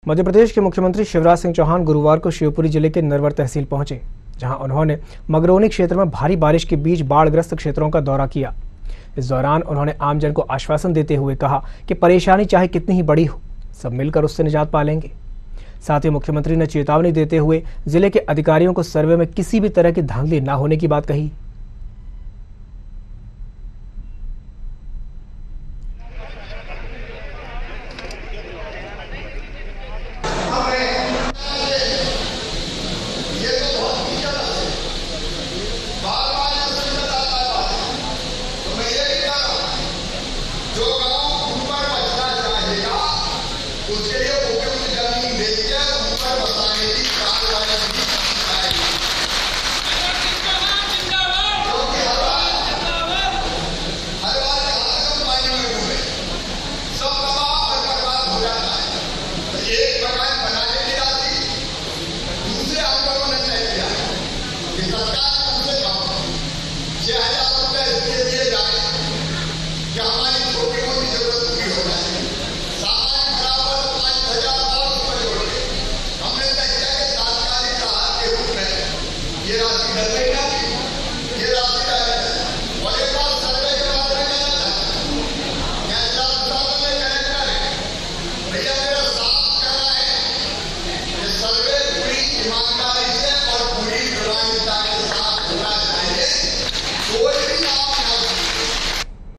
मध्य प्रदेश के मुख्यमंत्री शिवराज सिंह चौहान गुरुवार को शिवपुरी जिले के नरवर तहसील पहुंचे, जहां उन्होंने मगरौनी क्षेत्र में भारी बारिश के बीच बाढ़ग्रस्त क्षेत्रों का दौरा किया। इस दौरान उन्होंने आमजन को आश्वासन देते हुए कहा कि परेशानी चाहे कितनी ही बड़ी हो, सब मिलकर उससे निजात पालेंगे। साथ ही मुख्यमंत्री ने चेतावनी देते हुए जिले के अधिकारियों को सर्वे में किसी भी तरह की धांधली न होने की बात कही। उसके लिए उपयुक्त जमीन देखकर ऊपर बताने की कार्रवाई की जाएगी। क्योंकि हर बार हम पानी में डूबे, सब तबाह और बर्बाद हो जाता है। तो एक मकान बनाने की राशि दूसरे हम लोगों ने तय किया है कि सरकार हमसे 6,000 रुपये इसलिए दिए जाए कि हमारी छोटी मोटी जरूरत पूरी हो जाए। ये राशि